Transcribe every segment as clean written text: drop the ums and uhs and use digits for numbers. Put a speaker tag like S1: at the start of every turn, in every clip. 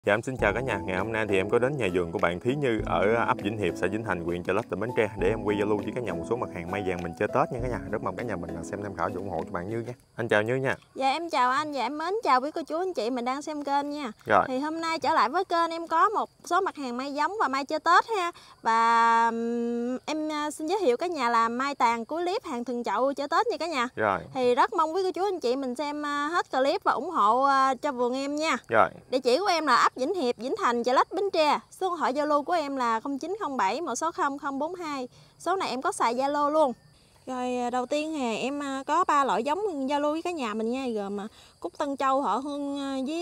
S1: Dạ em xin chào cả nhà. Ngày hôm nay thì em có đến nhà vườn của bạn Thí Như ở ấp Vĩnh Hiệp, xã Vĩnh Thành, huyện Chợ Lách, tỉnh Bến Tre để em quay giao lưu với cả nhà một số mặt hàng mai vàng mình chơi Tết nha cả nhà. Rất mong cả nhà mình xem tham khảo và ủng hộ cho bạn Như nha. Anh chào Như nha.
S2: Dạ em chào anh, dạ em mến chào quý cô chú anh chị mình đang xem kênh nha.
S1: Rồi.
S2: Thì hôm nay trở lại với kênh em có một số mặt hàng mai giống và mai chơi Tết ha. Và em xin giới thiệu cả nhà là mai tàn cuối clip hàng thừng chậu chơi Tết nha cả nhà.
S1: Rồi.
S2: Thì rất mong quý cô chú anh chị mình xem hết clip và ủng hộ cho vườn em nha.
S1: Rồi.
S2: Địa chỉ của em là ấp Vĩnh Hiệp, Vĩnh Thành, Chợ Lách, Bến Tre. Số điện thoại Zalo của em là 0907 160 042. Số này em có xài Zalo luôn. Rồi đầu tiên thì em có 3 loại giống giao lưu với cả nhà mình nha, gồm Cúc Tân Châu, Họ Hương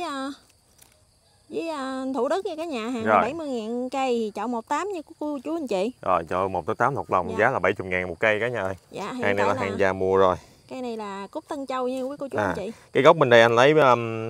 S2: với Thủ Đức nha cả nhà, hàng 70.000 cây, thì chậu 18 nha cô chú anh chị.
S1: Rồi chậu 1/8 một lòng, giá là 70.000 một cây cả nhà ơi.
S2: Dạ,
S1: hàng này là hàng già mùa rồi.
S2: Cây này là Cúc Tân Châu nha quý cô chú anh chị.
S1: Cái gốc bên đây anh lấy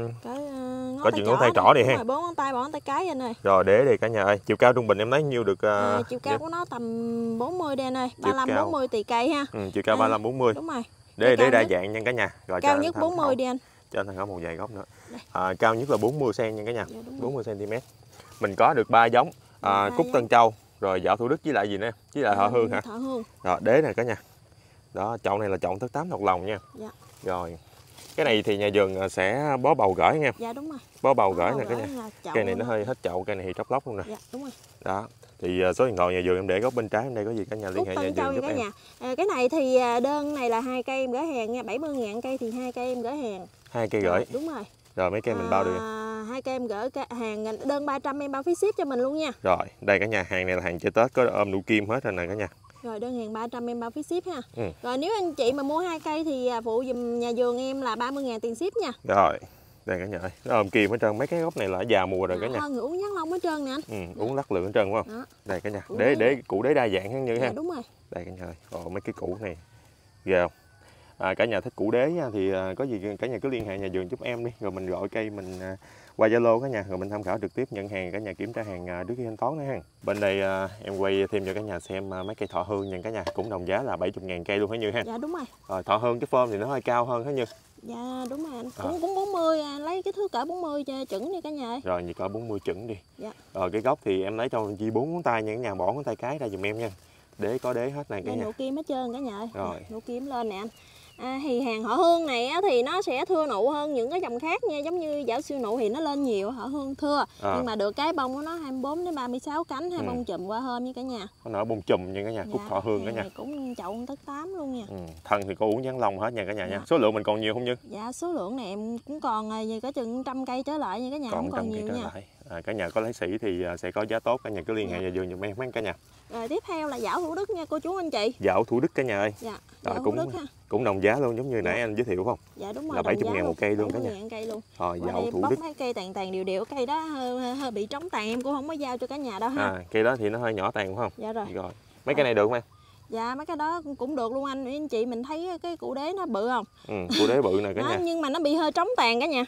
S1: có chừng ngón tay trỏ đi ha.
S2: 4 ngón tay, 4 ngón tay cái anh ơi.
S1: Rồi để đây cả nhà ơi. Chiều cao trung bình em lấy nhiêu được?
S2: Chiều cao của nó tầm 40 đây anh ơi, 35 40 tùy cây ha.
S1: Chiều cao 35 40.
S2: Đúng rồi.
S1: Để đa dạng nha cả nhà. Rồi
S2: cao nhất 40 đi anh.
S1: Cho anh có một vài gốc nữa. Cao nhất là 40 cm nha cả nhà. 40 cm. Mình có được 3 giống, Cúc Tân Châu, rồi Dạo Thủ Đức với lại gì nữa? Với lại Họ Hương hả?
S2: Họ Hương.
S1: Rồi đế này cả nhà. Đó, chậu này là chậu 8 một lòng nha.
S2: Dạ.
S1: Rồi. Cái này thì nhà vườn sẽ bó bầu gửi nha.
S2: Dạ đúng rồi.
S1: Bó bầu gửi nè cả nhà. Cây này nó hơi hết chậu, cây này thì tróc lóc luôn nè.
S2: Dạ đúng rồi.
S1: Đó. Thì số điện thoại nhà vườn em để góc bên trái bên đây, có gì cả nhà liên hệ nhà vườn giúp em.
S2: Cái này thì đơn này là 2 cây em gửi hàng nha, 70.000 cây thì 2 cây em gửi hàng.
S1: 2 cây gửi.
S2: Đúng rồi.
S1: Rồi mấy cây mình bao được.
S2: 2 cây em gửi hàng đơn 300 em bao phí ship cho mình luôn nha.
S1: Rồi, đây cả nhà, hàng này là hàng chơi Tết, có ôm nụ kim hết rồi nè cả nhà.
S2: Rồi đơn hàng 300 em bao phí ship ha. Rồi nếu anh chị mà mua 2 cây thì phụ dùm nhà vườn em là 30.000 tiền ship nha.
S1: Rồi, đây cả nhà ơi, nó ôm kim hết trơn, mấy cái gốc này là già mùa rồi cả nhà.
S2: Hơn người uống nhắn lông hết trơn nè anh.
S1: Uống lắc lượng hết trơn đúng không?
S2: Đó.
S1: Đây cả nhà, củ đế đa dạng hơn như ha.
S2: Đúng rồi.
S1: Đây cả nhà ơi, mấy cái củ này ghê không? Cả nhà thích củ đế nha, thì có gì cả nhà cứ liên hệ nhà vườn giúp em đi, rồi mình gọi cây mình qua Zalo cả nhà, rồi mình tham khảo trực tiếp nhận hàng, cả nhà kiểm tra hàng trước khi thanh toán nữa ha. Bên đây em quay thêm cho cả nhà xem mấy cây Thọ Hương nha cả nhà, cũng đồng giá là 70.000 cây luôn hả Như ha?
S2: Dạ đúng rồi.
S1: Rồi Thọ Hương cái form thì nó hơi cao hơn hả Như?
S2: Dạ đúng rồi anh, cũng 40, lấy cái thước cỡ 40 cho chuẩn đi cả nhà ơi.
S1: Rồi như cỡ 40 chuẩn đi.
S2: Dạ.
S1: Rồi cái gốc thì em lấy cho chị 4 ngón tay nha cả nhà, bỏ ngón tay cái ra giùm em nha. Để có đế hết này cả nhà.
S2: Nụ kim hết trơn cả nhà ơi.
S1: Rồi.
S2: Nụ kim lên nè anh. Thì hàng Họ Hương này á, thì nó sẽ thưa nụ hơn những cái dòng khác nha, giống như Dạo Siêu Nụ thì nó lên nhiều, Họ Hương thưa. Nhưng mà được cái bông của nó 24 đến 36 cánh, hai bông chùm qua hôm nha cả nhà.
S1: Nó nở bông chùm nha cả nhà, Cúc Thọ Hương cả nhà.
S2: Cũng chậu 8 luôn nha.
S1: Thân thì có uốn dán lông hết nha cả nhà nha. Số lượng mình còn nhiều không Như?
S2: Dạ số lượng này em cũng còn gì có chừng 100 cây trở lại nha cả nhà, không còn nhiều nha.
S1: Cả nhà có lấy sỉ thì sẽ có giá tốt, cả nhà cứ liên hệ nhà vườn giùm em cả nhà.
S2: Rồi tiếp theo là Dạo Thủ Đức nha cô chú anh chị.
S1: Dạo Thủ Đức cả nhà ơi.
S2: Dạ.
S1: Rồi cũng đồng giá luôn, giống như nãy anh giới thiệu không?
S2: Dạ đúng rồi.
S1: Là 70.000 một cây luôn cả nhà.
S2: Cây luôn.
S1: Rồi Dạo Thủ Đức.
S2: Mấy cây tàn đều, cây đó hơi bị trống tàn, em cũng không có giao cho cả nhà đâu ha.
S1: Cây đó thì nó hơi nhỏ tàn đúng không?
S2: Dạ rồi.
S1: Mấy cây này được không em?
S2: Dạ mấy cái đó cũng được luôn anh chị, mình thấy cái củ đế nó bự không?
S1: Củ đế bự nè cả nhà.
S2: Nhưng mà nó bị hơi trống tàn cả nhà.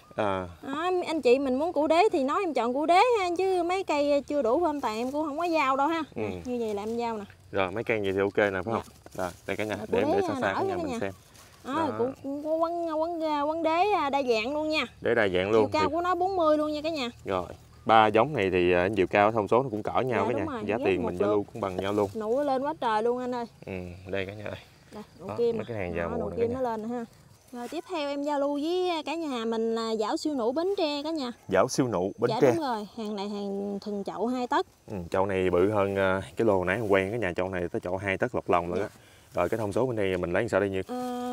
S2: Anh chị mình muốn củ đế thì nói em chọn củ đế ha, chứ mấy cây chưa đủ form tàn em cũng không có giao đâu ha. Như vậy là em giao nè.
S1: Rồi mấy cây vậy thì ok nè phải không? Rồi đây cả nhà, để em để xa xa cả nhà mình xem.
S2: Cũng có quấn đế đa dạng luôn nha.
S1: Đế đa dạng luôn.
S2: Chiều cao của nó 40 luôn nha cả nhà.
S1: Rồi. 3 giống này thì chiều cao thông số nó cũng cỡ nhau cả nhà. Giá tiền mình giao lưu cũng bằng nhau luôn.
S2: Nụ lên quá trời luôn anh ơi.
S1: Đây cả nhà ơi.
S2: Đây, nụ kim.
S1: Mấy cái hàng già mùa
S2: nụ kim nó lên ha. Rồi tiếp theo em giao lưu với cả nhà mình là Dạo Siêu Nụ Bến Tre cả nhà.
S1: Dạo Siêu Nụ Bến Tre.
S2: Dạ đúng rồi, hàng này hàng thừng chậu 2 tấc.
S1: Chậu này bự hơn cái lô nãy em quen, cái nhà chậu này tới chậu 2 tấc lọt lòng rồi đó. Rồi cái thông số bên đây mình lấy sao đây Như?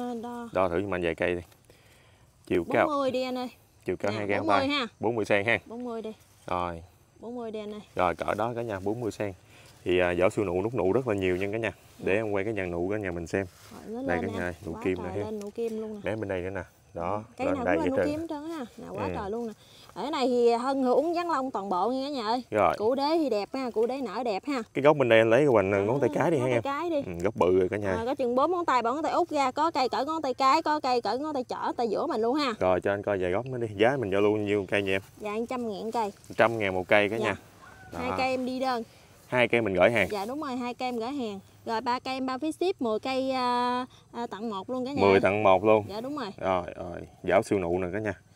S1: Đo thử cho mình vài cây đi. Chiều cao
S2: 40 đi anh ơi.
S1: Chiều cao 2 gang
S2: 40 ha.
S1: 40 cm ha.
S2: 40 đi.
S1: Rồi.
S2: 40 đi anh ơi.
S1: Rồi cỡ đó cả nhà, 40 cm. Thì Dạo Siêu Nụ nút nụ rất là nhiều nha cả nhà. Để em quay cái dàn nụ cả nhà mình xem. Đây cả nhà, nụ kim nè.
S2: Lên nụ kim luôn nè.
S1: Bé bên đây nữa nè. Đó,
S2: cái nào cũng lên nụ kim hết trơn ha. Nào quá trời luôn nè. Ở cái này thì hơn uống dán lông toàn bộ nha cả nhà ơi.
S1: Rồi.
S2: Củ đế thì đẹp ha, củ đế nở đẹp ha.
S1: Cái gốc bên đây anh lấy cái hoành ngón tay cái đi ha em.
S2: Ngón tay cái đi.
S1: Gốc bự rồi cả nhà.
S2: Có chừng 4 ngón tay, 4 ngón tay út ra, có cây cỡ ngón tay cái, có cây cỡ ngón tay trỏ, tay giữa mình luôn ha.
S1: Rồi cho anh coi vài gốc nó đi, giá mình giao lưu nhiêu cây nha em?
S2: Dạ 100.000 cây.
S1: 100.000 một cây cả nhà.
S2: 2 cây em đi đơn.
S1: 2 cây mình gửi hàng.
S2: Dạ đúng rồi, 2 cây em gửi hàng. Rồi 3 cây em bao phí ship, 10 cây tặng 1 luôn cả nhà.
S1: 10 tặng 1 luôn.
S2: Dạ đúng rồi.
S1: Rồi, Dạo Siêu Nụ nè cả nhà.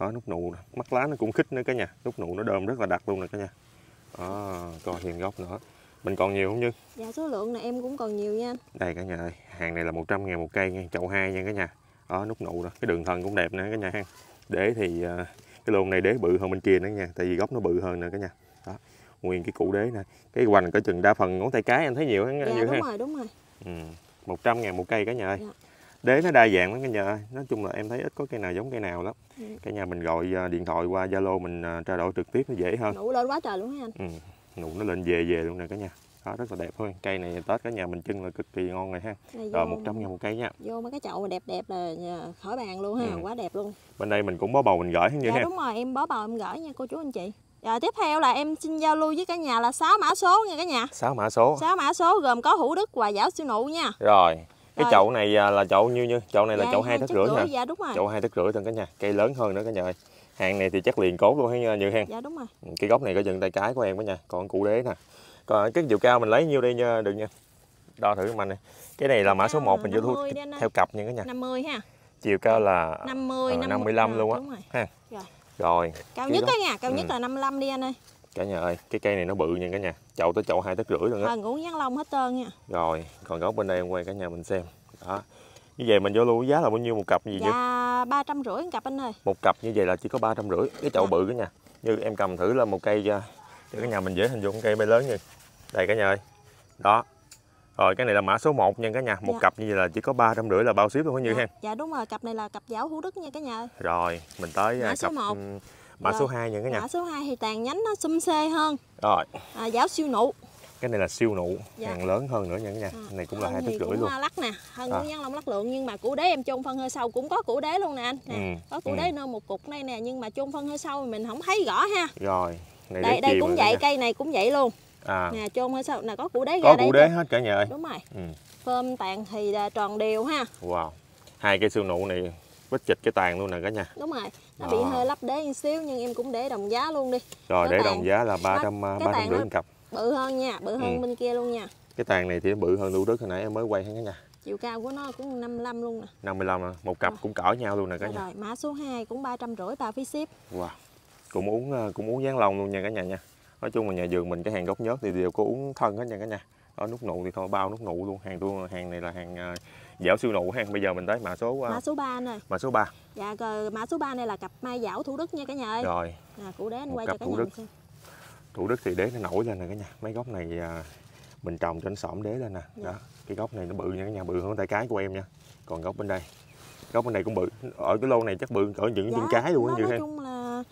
S1: Đó, nút nụ mắt lá nó cũng khít nữa cả nhà, nút nụ nó đơm rất là đặc luôn nè cả nhà. Đó, coi thêm gốc nữa. Mình còn nhiều không Như?
S2: Dạ số lượng này em cũng còn nhiều nha anh.
S1: Đây cả nhà ơi, hàng này là 100.000 một cây nha, chậu 2 nha cả nhà. Đó, nút nụ đó, cái đường thân cũng đẹp nè cả nhà ha. Đế thì cái lôn này đế bự hơn bên kia nữa nha, tại vì gốc nó bự hơn nè cả nhà. Đó, nguyên cái củ đế nè, cái hoành cỡ chừng đa phần ngón tay cái anh thấy nhiều hơn.
S2: Dạ
S1: Như
S2: đúng
S1: ha.
S2: rồi, đúng rồi.
S1: 100.000 một cây cả nhà ơi.
S2: Dạ.
S1: Đế nó đa dạng lắm cả nhà ơi. Nói chung là em thấy ít có cây nào giống cây nào lắm. Cả nhà mình gọi điện thoại qua Zalo mình trao đổi trực tiếp nó dễ hơn.
S2: Nụ lên quá trời luôn ha anh.
S1: Nụ nó lên về luôn nè cả nhà. Đó, rất là đẹp thôi. Cây này Tết cả nhà mình trưng là cực kỳ ngon rồi ha. Rồi 100.000 một cây nha.
S2: Vô mấy cái chậu mà đẹp đẹp là khỏi bàn luôn ha, quá đẹp luôn.
S1: Bên đây mình cũng bó bầu mình gửi như
S2: dạ
S1: ha.
S2: đúng rồi, em bó bầu em gửi nha cô chú anh chị. Rồi tiếp theo là em xin giao lưu với cả nhà là 6 mã số nha cả nhà.
S1: 6 mã số.
S2: 6 mã số gồm có hũ đức và giảo siêu nụ nha.
S1: Rồi. Cái
S2: Rồi.
S1: chậu này là chậu như chậu này là
S2: Dạ,
S1: chậu 2,5 tấc ha.
S2: Dạ đúng rồi.
S1: Chậu 2,5 tấc thôi cả nhà. Cây lớn hơn nữa cả nhà ơi. Hàng này thì chắc liền cốt luôn ha Như ha.
S2: Dạ đúng rồi.
S1: Cái gốc này có chừng tay cái của em cả nhà. Còn củ đế nè. Còn cái chiều cao mình lấy nhiêu đây nha, được nha. Đo thử mình này. Cái này là mã số 1 mình vô thu theo cặp nha cả nhà.
S2: 50 ha.
S1: Chiều cao là
S2: 55
S1: luôn á ha. Rồi.
S2: Cao nhất đó nha, cao nhất là 55 đi anh ơi.
S1: Cả nhà ơi, cái cây này nó bự nha cả nhà. Chậu tới chậu 2,5 tấc luôn á.
S2: Ngũ nhắn lông hết trơn nha.
S1: Rồi, còn gốc bên đây em quay cả nhà mình xem. Đó. Như vậy mình vô lưu giá là bao nhiêu một cặp gì chứ?
S2: Dạ 350 cặp anh ơi.
S1: Một cặp như vậy là chỉ có 350. Cái chậu bự cả nhà. Như em cầm thử là một cây cho cả nhà mình dễ hình dung cây bay lớn như. Đây cả nhà ơi. Đó. Rồi cái này là mã số 1 nha cả nhà. Một cặp như vậy là chỉ có 350 là bao ship luôn á Như ha.
S2: Dạ đúng rồi, cặp này là cặp giảo hũ đức nha cả nhà ơi.
S1: Rồi, mình tới
S2: mã số
S1: cặp
S2: 1.
S1: Mã số 2 nha cả nhà.
S2: Mã số 2 thì tàn nhánh nó xum xê hơn.
S1: Rồi.
S2: Giảo siêu nụ.
S1: Cái này là siêu nụ, hàng lớn hơn nữa nha cả nhà. Cái này cũng là 2,5 tấc luôn.
S2: Lắc nè, hơn cũng nhăn lông lắc lượng, nhưng mà củ đế em chôn phân hơi sâu cũng có củ đế luôn nè anh. Nè, có củ đế nơ một cục đây nè, nhưng mà chôn phân hơi sâu mình không thấy rõ ha.
S1: Rồi,
S2: này đây cũng vậy, cây này cũng vậy luôn. Nè, chôn hơi sâu, nè có củ đế ra đây.
S1: Có củ đế hết cả nhà ơi.
S2: Đúng rồi. Phơm tàn thì tròn đều ha.
S1: Wow. Hai cây siêu nụ này vết chịch cái tàn luôn nè cả nhà.
S2: Đúng rồi. Nó bị hơi lấp đế một xíu nhưng em cũng để đồng giá luôn đi.
S1: Rồi để đồng giá là 350 cặp.
S2: Bự hơn nha, bự hơn bên kia luôn nha.
S1: Cái tàn này thì nó bự hơn đu đức hồi nãy em mới quay hết cả nhà.
S2: Chiều cao của nó cũng 55 luôn nè.
S1: 55 à, một cặp cũng cỡ nhau luôn nè cả nhà.
S2: Rồi, mã số 2 cũng 350 bao phí ship.
S1: Wow. Cũng uống dán lông luôn nha cả nhà nha. Nói chung là nhà vườn mình cái hàng gốc nhớt thì đều có uống thân hết nha cả nhà. Đó, nút nụ thì thôi bao nút nụ luôn. Hàng này là hàng giảo siêu nụ ha. Bây giờ mình tới mã số 3 anh ơi. Mã số 3.
S2: Dạ rồi, mã số 3 này là cặp mai giảo Thủ Đức nha cả nhà ơi.
S1: Rồi.
S2: Củ đế anh quay cho cả nhà xem.
S1: Thủ Đức thì đế nó nổi lên nè cả nhà. Mấy gốc này mình trồng cho nó xõm đế lên nè. Đó. Cái gốc này nó bự nha cả nhà, bự hơn tay cái của em nha. Còn gốc bên đây cũng bự. Ở cái lô này chắc bự cỡ những chân cái luôn á Như ha.
S2: Nói chung là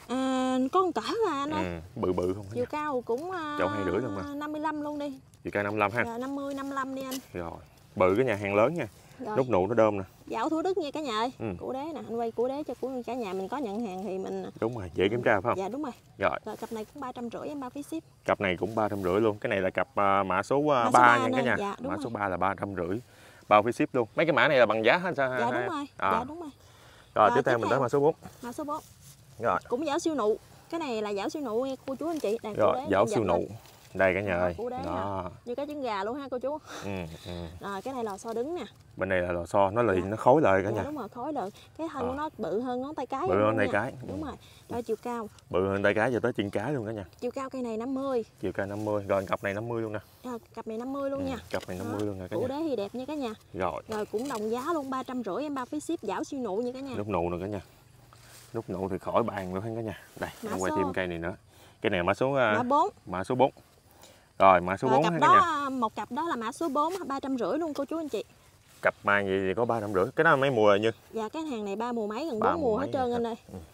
S2: con cỡ mà anh ơi.
S1: Bự không.
S2: Chiều cao cũng
S1: chậu 2,5 luôn mà.
S2: 55 luôn đi.
S1: Chiều cao 55 ha.
S2: Dạ, 55 đi anh.
S1: Rồi. Bự cái nhà hàng lớn nha. Rồi. Nút nụ nó đơm nè.
S2: Giảo Thủ Đức nha cả nhà ơi. Củ đế nè, anh quay củ đế cho cả nhà mình có nhận hàng thì mình.
S1: Đúng rồi, dễ kiểm tra phải không?
S2: Dạ đúng rồi.
S1: Rồi.
S2: Cặp này cũng 350 em bao phí ship.
S1: Cặp này cũng 350 luôn. Cái này là cặp mã số 3 nha cả nhà.
S2: Dạ,
S1: mã số 3 là 350. Bao phí ship luôn. Mấy cái mã này là bằng giá hết sao?
S2: Dạ đúng rồi. Dạ đúng rồi.
S1: Rồi tiếp theo mình tới mã số 4.
S2: Mã số 4.
S1: Rồi.
S2: Cũng giảo siêu nụ. Cái này là giảo siêu nụ nha cô chú anh chị. Đây,
S1: rồi, giảo siêu nụ. Đây cả nhà ơi.
S2: Đó. Như cái trứng gà luôn ha cô chú. Rồi cái này lò xo đứng nè.
S1: Bên này là lò xo, nó liền nó khối lại cả nhà.
S2: Đúng rồi, khối lại. Cái thân của nó bự hơn ngón tay cái.
S1: Bự hơn tay cái.
S2: Đúng rồi. Rồi chiều cao.
S1: Bự hơn tay cái cho tới chân cái luôn cả nhà.
S2: Chiều cao cây này 50.
S1: Chiều cao 50. Rồi cặp này 50 luôn nè.
S2: Cặp này 50 luôn nha.
S1: Cặp này 50 luôn nè cả nhà.
S2: Củ đế thì đẹp nha cả nhà.
S1: Rồi.
S2: Rồi cũng đồng giá luôn 350 em bao phí ship giảo siêu nụ nha cả nhà.
S1: Nút nụ nè cả nhà. Nút nụ thì khỏi bàn luôn cả nhà. Đây, em quay thêm cây này nữa. Cái này là mã số
S2: 4.
S1: Mã số 4. Rồi mã số 4
S2: cặp
S1: cả
S2: đó,
S1: nhà.
S2: một cặp đó là mã số 4 350 luôn cô chú anh chị.
S1: Cặp mai gì thì có 350. Cái đó là mấy mùa rồi Như?
S2: Dạ cái hàng này 3 mùa mấy gần 4 mùa hết trơn anh ơi.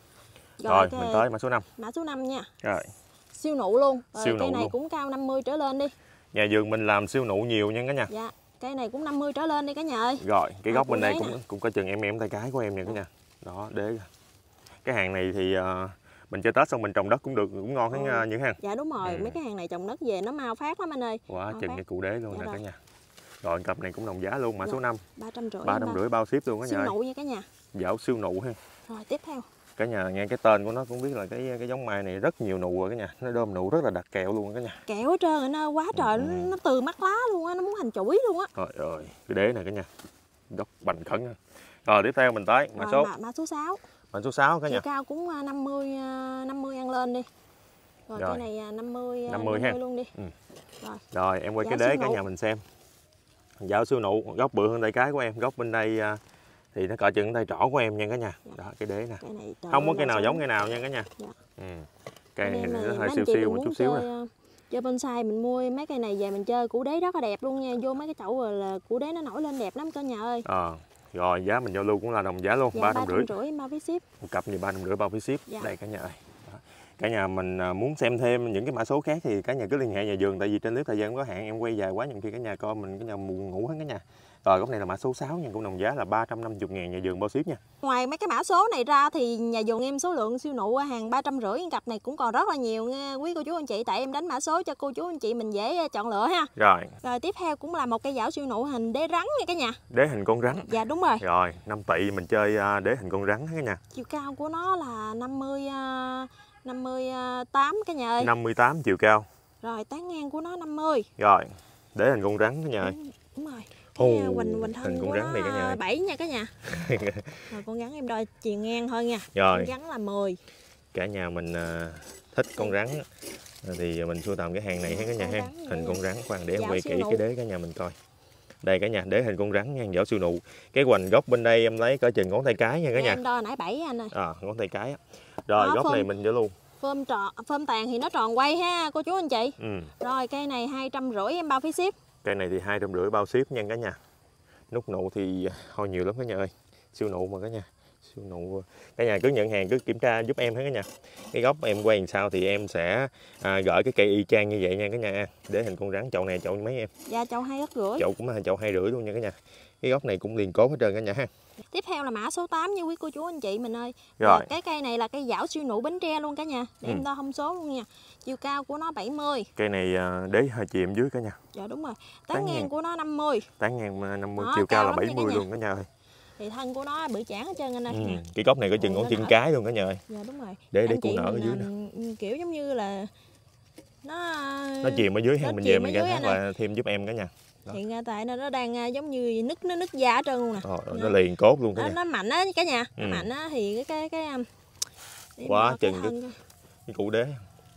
S1: Rồi mình tới mã số 5.
S2: Mã số 5 nha.
S1: Rồi.
S2: Siêu nụ luôn.
S1: Siêu
S2: cây
S1: nụ
S2: này
S1: luôn.
S2: cũng cao 50 trở lên đi.
S1: Nhà vườn mình làm siêu nụ nhiều nha cả nhà.
S2: Dạ. Cây này cũng 50 trở lên đi cả nhà ơi.
S1: Rồi, cái góc bên đây cũng có chừng em tay cái của em nè cả nhà. Đó, đế. Cái hàng này thì mình chơi Tết xong mình trồng đất cũng được, cũng ngon hết những hàng.
S2: Dạ đúng rồi, mấy cái hàng này trồng đất về nó mau phát lắm anh ơi.
S1: Quá chừng cái củ đế luôn nè cả nhà. Rồi cặp này cũng đồng giá luôn, mã số 5.
S2: 350.
S1: 350 bao ship luôn cả nhà.
S2: Siêu nụ nha cả nhà.
S1: Giảo siêu nụ ha.
S2: Rồi tiếp theo.
S1: Cả nhà nghe cái tên của nó cũng biết là cái giống mai này rất nhiều nụ rồi cả nhà. Nó đơm nụ rất là đặc kẹo luôn cả nhà.
S2: Kẹo hết trơn nó quá trời, nó từ mắt lá luôn á, nó muốn thành chuỗi luôn á.
S1: Rồi, cái đế này cả nhà. Gốc bành khẩn. Rồi tiếp theo mình tới mã số
S2: 6.
S1: Mã số 6 cả
S2: chiều
S1: nhà.
S2: cao cũng 50 ăn lên đi. Rồi,
S1: Rồi.
S2: cái này 50
S1: ha.
S2: luôn đi. Rồi.
S1: Rồi em quay
S2: Dạ,
S1: cái đế
S2: siêu
S1: cả
S2: nụ.
S1: nhà mình xem. Dạo siêu nụ, góc bự hơn tay cái của em, góc bên đây thì nó cỡ chừng tay trỏ của em nha cả nhà. Đó, cái đế nè.
S2: Cái này
S1: Không có cây nào giống cây nào nha cả nhà.
S2: Dạ.
S1: Cây
S2: Anh
S1: này
S2: em
S1: nó
S2: mấy
S1: hơi
S2: anh
S1: siêu
S2: chị
S1: siêu
S2: mà
S1: một chút
S2: muốn
S1: xíu nè.
S2: chơi bonsai mình mua mấy cây này về mình chơi củ đế rất là đẹp luôn nha. Vô mấy cái chậu rồi là củ đế nó nổi lên đẹp lắm cả nhà ơi.
S1: Rồi giá mình giao lưu cũng là đồng giá luôn,
S2: Dạ,
S1: 350.
S2: bao phí ship.
S1: Một cặp như 350 bao phí ship.
S2: Dạ.
S1: Đây cả nhà ơi. Đó. Cả nhà mình muốn xem thêm những cái mã số khác thì cả nhà cứ liên hệ nhà vườn, tại vì trên clip thời gian có hạn, em quay dài quá nhiều khi cả nhà coi mình cả nhà buồn ngủ hết cả nhà. Rồi góc này là mã số 6 nha, cũng đồng giá là 350.000 nhà vườn bao ship nha.
S2: Ngoài mấy cái mã số này ra thì nhà vườn em số lượng siêu nụ hàng 350 cặp này cũng còn rất là nhiều nha quý cô chú anh chị, tại em đánh mã số cho cô chú anh chị mình dễ chọn lựa ha. Rồi tiếp theo cũng là một cây dảo siêu nụ hình đế rắn nha cả nhà.
S1: Đế hình con rắn.
S2: Dạ đúng rồi.
S1: Rồi 5 tỵ mình chơi đế hình con rắn cả nhà.
S2: Chiều cao của nó là 58 cả nhà ơi.
S1: 58 chiều cao.
S2: Rồi tán ngang của nó 50.
S1: Rồi đế hình con rắn cả nhà ơi.
S2: Đúng rồi.
S1: Hoành
S2: thân
S1: con
S2: của
S1: rắn
S2: nó
S1: này cả nhà ơi.
S2: 7 nha cả nhà. Rồi con rắn em đo chiều ngang thôi nha.
S1: Rồi.
S2: Con rắn là 10.
S1: Cả nhà mình thích con rắn thì mình sưu tầm cái hàng này hết cả nhà ha. Hình con rắn, khoan để em quay kỹ cái đế cả nhà mình coi. Đây cả nhà, đế hình con rắn nha, dảo siêu nụ. Cái hoành gốc bên đây em lấy cỡ chừng ngón tay cái nha cả nhà.
S2: Em đo nãy 7 anh ơi.
S1: Ngón tay cái á. Rồi góc này mình vô luôn.
S2: Phơm tàn thì nó tròn quay ha cô chú anh chị.
S1: Rồi
S2: cây này 250 em bao phí ship.
S1: Cây này thì 250 bao ship nha cả nhà. Nút nụ thì hồi nhiều lắm cả nhà ơi. Siêu nụ mà cả nhà. Siêu nụ. Cả nhà cứ nhận hàng cứ kiểm tra giúp em hết cả nhà. Cái góc em quay làm sao thì em sẽ gửi cái cây y chang như vậy nha cả nhà. Để hình con rắn, chậu này chậu mấy em?
S2: Dạ chậu 2,5.
S1: Chậu cũng là chậu 2,5 luôn nha cả nhà. Cái góc này cũng liền cốt hết trơn cả nhà ha.
S2: Tiếp theo là mã số 8 nha quý cô chú anh chị mình ơi.
S1: Rồi.
S2: Cái cây này là cây dảo siêu nụ Bến Tre luôn cả nhà. Để em đo thông số luôn nha. Chiều cao của nó 70.
S1: Cây này đế hơi chìm dưới cả nhà.
S2: Dạ đúng rồi. Tán ngang của nó 50.
S1: Tán ngang 50, chiều cao là 70 luôn cả nhà ơi.
S2: Thì thân của nó bự chản hết trơn anh ơi.
S1: Cái góc này có chừng ngón chân cái luôn cả nhà ơi.
S2: Dạ đúng rồi.
S1: Để cụ nở ở dưới nè.
S2: Kiểu giống như là nó
S1: chìm ở dưới ha, mình về mình khai thác lại thêm giúp em cả nhà.
S2: Đó. Hiện tại nó đang giống như nứt da hết trơn luôn nè.
S1: Nó liền cốt luôn cả nhà.
S2: Nó mạnh á cả nhà. Nó mạnh á thì cái
S1: quá chừng cái củ đế.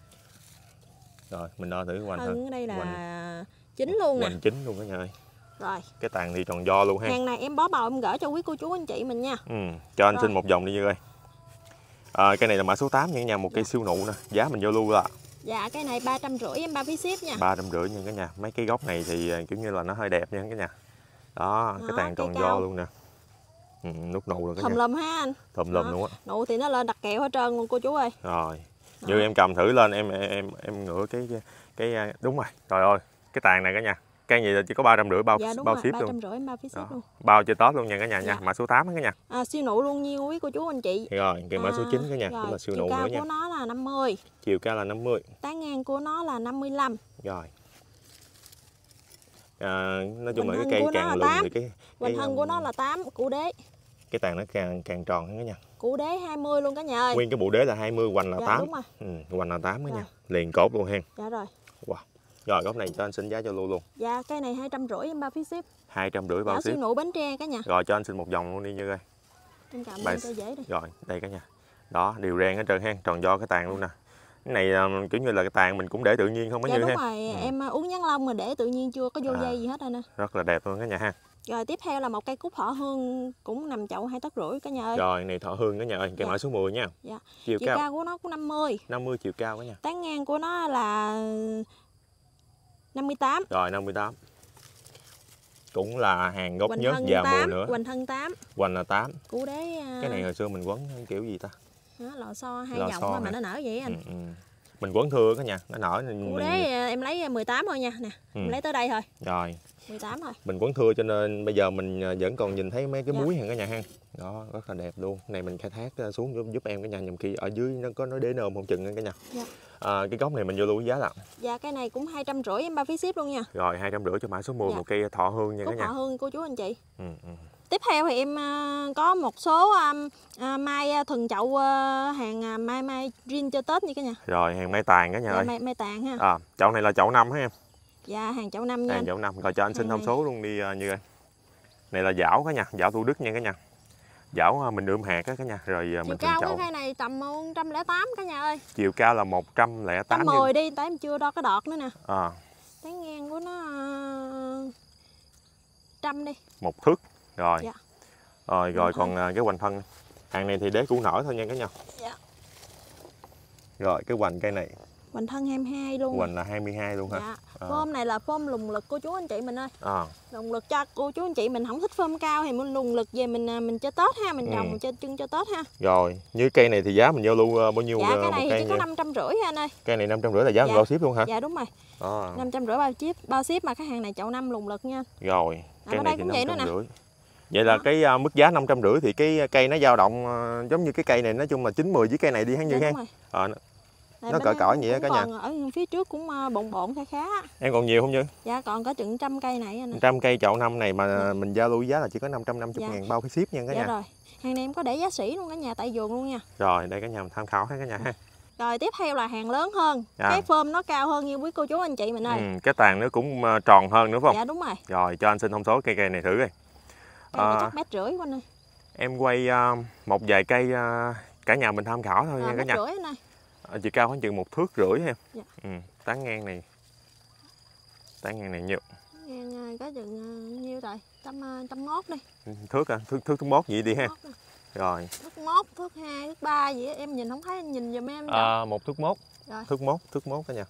S1: Rồi mình đo thử hoành
S2: thân ở đây là 9 luôn nè.
S1: Hoành 9 luôn cả nhà ơi.
S2: Rồi.
S1: Cái tàn thì tròn do luôn ha.
S2: Hàng này em bó bầu em gửi cho quý cô chú anh chị mình nha.
S1: Cho anh xin một vòng đi Như ơi. Cái này là mã số 8 nha cả nhà, một cây siêu nụ nè, giá mình vô lưu là.
S2: Dạ cái này 350 em bao phí ship nha.
S1: 350 nha cả nhà. Mấy cái gốc này thì kiểu như là nó hơi đẹp nha cả nhà. Đó, cái tàn tròn do luôn nè. Nút nụ rồi cả nhà.
S2: Thùm lum ha anh.
S1: Thùm lum luôn á.
S2: Nụ thì nó lên đặt kẹo hết trơn luôn cô chú ơi.
S1: Rồi. Như em cầm thử lên em ngửa cái đúng rồi. Trời ơi, cái tàn này cả nhà. Cây gì là chỉ có 350 bao
S2: dạ, đúng
S1: bao
S2: rồi,
S1: ship
S2: 350 em bao phí ship luôn.
S1: Bao chơi Tết luôn nha cả nhà nha. Mã số 8 cả nhà.
S2: Siêu nụ luôn nhiêu quý cô chú anh chị.
S1: Rồi, cái mã số 9 cả nhà, cũng là siêu nụ nữa nha.
S2: Chiều cao của nó là 50.
S1: Chiều cao là 50.
S2: Tán ngang của nó là 55.
S1: Rồi. Nói chung là cái cây càng lùn thì cái
S2: thân của nó là 8, củ đế.
S1: Cái tàn nó càng tròn hơn cả nhà.
S2: Củ đế 20 luôn cả nhà ơi.
S1: Nguyên cái bộ đế là 20, hoành là 8.
S2: Đúng rồi.
S1: Hoành là 8 cả nhà. Liền cốt luôn hen.
S2: Dạ rồi.
S1: Wow. Rồi góc này cho anh xin giá cho luôn.
S2: Dạ cây này 250 em bao phí ship.
S1: 250 bao ship.
S2: Siêu nụ Bến Tre cả nhà.
S1: Rồi cho anh xin một vòng luôn đi Như ơi.
S2: Em cầm lên cho dễ đi.
S1: Rồi, đây cả nhà. Đó, đều ren hết trơn hen, tròn do cái tàn luôn nè. Cái này kiểu như là cái tàn mình cũng để tự nhiên không có Như ha.
S2: Đúng rồi, em uống nhắn lông mà để tự nhiên chưa có vô dây gì hết anh ơi.
S1: Rất là đẹp luôn cả nhà ha.
S2: Rồi tiếp theo là một cây cúc thọ hương cũng nằm chậu 2,5 tấc cả nhà ơi.
S1: Rồi, này thọ hương cả nhà ơi, cây mã số 10 nha.
S2: Dạ.
S1: Chiều
S2: cao của nó cũng 50.
S1: 50 chiều cao cả nhà.
S2: Tán ngang của nó là 58.
S1: Rồi 58. Cũng là hàng gốc nhớt già mùa nữa.
S2: Hoành thân 8.
S1: Hoành là 8.
S2: Củ đế.
S1: Cái này hồi xưa mình quấn kiểu gì ta?
S2: Lò xo 2 dòng mà nó nở vậy anh.
S1: Mình quấn thưa cả nhà, nó nở.
S2: Củ đế em lấy 18 thôi nha nè. Em lấy tới đây thôi.
S1: Rồi.
S2: 18 thôi.
S1: Mình quấn thưa cho nên bây giờ mình vẫn còn nhìn thấy mấy cái múi hàng cả nhà ha. Đó, rất là đẹp luôn. Này mình khai thác xuống giúp em cả nhà, nhầm khi ở dưới nó có đế nôm không chừng cả nhà.
S2: Dạ.
S1: Cái gốc này mình vô lưu giá là.
S2: Dạ cái này cũng 250 em bao phí ship luôn nha.
S1: Rồi 250 cho mã số 10 một cây thọ hương nha cả nhà.
S2: Thọ hương cô chú anh chị. Tiếp theo thì em có một số mai thuần chậu hàng mai riêng cho Tết như cả nhà.
S1: Rồi hàng mai tàn cả nhà ơi.
S2: Mai tàn ha.
S1: Chậu này là chậu 5 hả em?
S2: Dạ hàng chậu 5 nha.
S1: Hàng chậu 5. Rồi cho anh xin thông số luôn đi Như ơi. Này là dảo cả nhà, dảo Thủ Đức nha cả nhà. dảo mình ươm hạt á cả nhà, rồi
S2: Chiều
S1: mình
S2: cao
S1: trồng
S2: cái
S1: chậu.
S2: cây này tầm 108 cả nhà ơi.
S1: Chiều cao là 108
S2: 110 đi, tại em chưa đo cái đọt nữa nè.
S1: À,
S2: Tán ngang của nó 100 đi.
S1: 1 thước. Rồi.
S2: Dạ.
S1: Rồi còn cái hoành thân. Hàng này thì đế củ nở thôi nha cả nhà.
S2: Dạ.
S1: Rồi cái hoành cây này.
S2: Hoành thân 22 luôn.
S1: Hoành là 22 luôn hả?
S2: Dạ. Phơm này là phơm lùng lực cô chú anh chị mình ơi. Lùng lực cho cô chú anh chị mình không thích phơm cao thì mình lùng lực về mình cho Tết ha, mình trồng cho chân cho Tết ha.
S1: Rồi, như cây này thì giá mình giao lưu bao nhiêu?
S2: Dạ cái này
S1: thì
S2: chỉ có 550 anh ơi.
S1: Cây này 550 là giá bao ship luôn hả?
S2: Dạ đúng rồi. 550 bao ship mà cái hàng này chậu 5 lùng lực nha.
S1: Rồi, cây này thì 550. Vậy là cái mức giá 550 thì cái cây nó dao động giống như cái cây này, nói chung là 9-10 với cây này đi hắn như ha. Nó cỡ vậy á cả nhà.
S2: Ở phía trước cũng bộn khá.
S1: Em còn nhiều không Như?
S2: Dạ còn có chừng 100 cây này anh.
S1: 100 cây chậu 5 này mà mình giao lưu giá là chỉ có 550 ngàn bao cái ship nha cả nhà.
S2: Dạ rồi. Hàng này em có để giá sỉ luôn cả nhà, tại vườn luôn nha.
S1: Rồi, đây cả nhà mình tham khảo ha cả nhà ha.
S2: Rồi tiếp theo là hàng lớn hơn. Cái phơm nó cao hơn như quý cô chú anh chị mình ơi.
S1: Cái tàn nó cũng tròn hơn nữa phải không?
S2: Dạ đúng rồi.
S1: Rồi cho anh xin thông số cây này thử đi.
S2: Cây này chắc 1,5 mét anh ơi.
S1: Em quay một vài cây cả nhà mình tham khảo thôi nha cả nhà.
S2: 1,5 mét anh ơi.
S1: Chiều cao khoảng chừng 1,5 thước ha.
S2: Dạ.
S1: Tán ngang này nhiều.
S2: Ngang có chừng nhiêu rồi? Trăm ngót đi.
S1: Thước thước mốt vậy đi ha. Rồi.
S2: Thước 1, thước 2, thước 3 vậy em nhìn không thấy, anh nhìn giùm em.
S1: 1 thước 1.
S2: Rồi.
S1: Thước 1 cả nhà.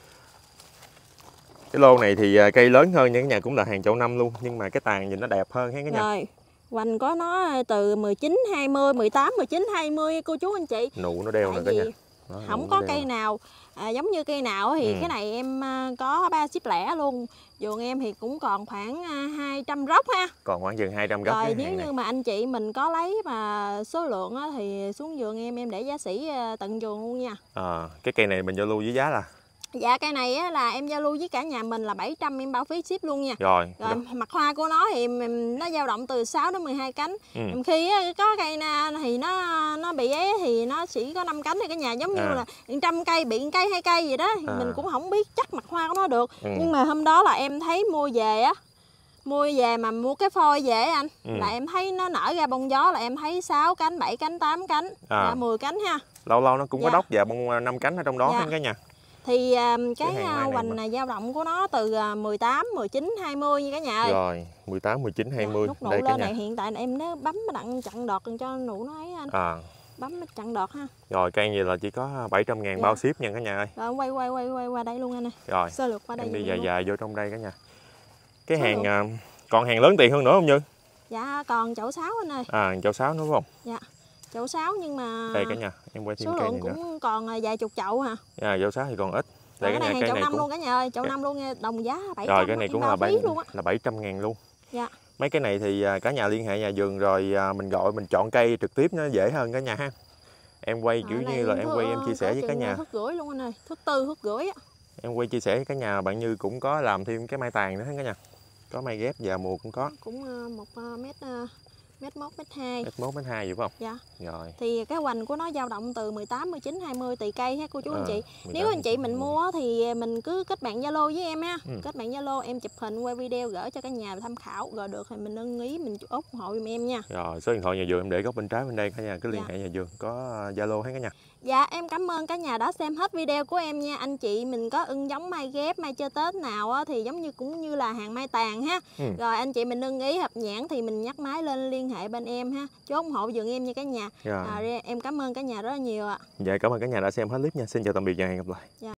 S1: Cái lô này thì cây lớn hơn nha cả nhà, cũng là hàng chậu 5 luôn, nhưng mà cái tàn nhìn nó đẹp hơn ha cả nhà.
S2: Rồi. Hoành có nó từ 19, 20, 18, 19, 20 cô chú anh chị.
S1: Nụ nó đeo nè cả nhà.
S2: Đó, không có cây nào giống như cây nào thì cái này em có 3 ship lẻ luôn. Vườn em thì cũng còn khoảng 200 gốc ha.
S1: Còn khoảng chừng 200 gốc.
S2: Rồi nếu như mà anh chị mình có lấy mà số lượng á, thì xuống vườn em để giá sỉ tận vườn luôn nha.
S1: Cái cây này mình giao lưu với giá là?
S2: Dạ cây này á, là em giao lưu với cả nhà mình là 700 em bao phí ship luôn nha.
S1: Rồi
S2: mặt hoa của nó thì nó dao động từ 6 đến 12 cánh. Khi có cây thì nó bị ấy thì nó chỉ có 5 cánh thì cả nhà, giống như là 100 cây bị 1 cây 2 cây gì đó thì mình cũng không biết chắc mặt hoa của nó được. Nhưng mà hôm đó là em thấy mua về mà mua cái phôi về anh, là em thấy nó nở ra bông gió là em thấy 6 cánh, 7 cánh, 8 cánh, 10 cánh ha.
S1: Lâu lâu nó cũng có đốc và bông 5 cánh ở trong đó ha cả nhà.
S2: Thì cái hoành này dao động của nó từ 18, 19, 20 như cả nhà ơi.
S1: Rồi, 18, 19, 20.
S2: Nút nụ đây lên này hiện tại em nó bấm đặng chặn đọt cho nụ nó ấy anh. Bấm nó chặn đọt ha.
S1: Rồi cây gì là chỉ có 700 ngàn bao ship nha cả nhà ơi.
S2: Rồi quay qua đây luôn anh ơi.
S1: Rồi.
S2: Sơ lược qua đây.
S1: Em đi dài vô trong đây cả nhà. Cái hàng còn hàng lớn tiền hơn nữa không Như?
S2: Dạ còn chậu 6 anh ơi.
S1: Chậu 6 nữa phải không?
S2: Dạ. Chậu 6 nhưng mà
S1: đây cả nhà, em quay thêm
S2: số
S1: cây
S2: lượng
S1: này
S2: cũng
S1: nữa.
S2: còn vài chục chậu hả?
S1: Chậu 6 thì còn ít.
S2: Đây cái này hàng chậu 5 luôn cả nhà ơi, chậu 5 luôn nha, đồng giá 700.
S1: Rồi cái này cũng là 700 ngàn luôn.
S2: Dạ.
S1: Mấy cái này thì cả nhà liên hệ nhà vườn rồi mình gọi mình chọn cây trực tiếp nó dễ hơn cả nhà ha. Em quay kiểu như là em quay em chia sẻ với cả nhà.
S2: Thước rưỡi luôn anh ơi, thước 4, thước rưỡi á.
S1: Em quay chia sẻ với cả nhà, bạn Như cũng có làm thêm cái mai tàn nữa cả nhà. Có mai ghép và mùa cũng có.
S2: Cũng 1 mét 1,1, 1,2.
S1: 1,1, 1,2 vậy phải không?
S2: Dạ.
S1: Rồi.
S2: Thì cái hoành của nó dao động từ 18, 19, 20 tùy cây ha cô chú anh chị. Nếu anh chị mình mua thì mình cứ kết bạn Zalo với em ha. Kết bạn Zalo em chụp hình quay video gửi cho cả nhà tham khảo, rồi được thì mình ưng ý mình ủng hộ giùm em nha.
S1: Rồi số điện thoại nhà vườn em để góc bên trái bên đây cả nhà cứ liên hệ nhà vườn, có Zalo hết cả nhà.
S2: Dạ em cảm ơn cả nhà đã xem hết video của em nha. Anh chị mình có ưng giống mai ghép, mai chơi Tết nào á, thì giống như cũng như là hàng mai tàn ha. Rồi anh chị mình ưng ý hợp nhãn thì mình nhắc máy lên liên hệ bên em ha. Chú ủng hộ vườn em nha cả nhà. Em cảm ơn cả nhà rất là nhiều ạ.
S1: Dạ cảm ơn cả nhà đã xem hết clip nha. Xin chào tạm biệt và hẹn gặp lại.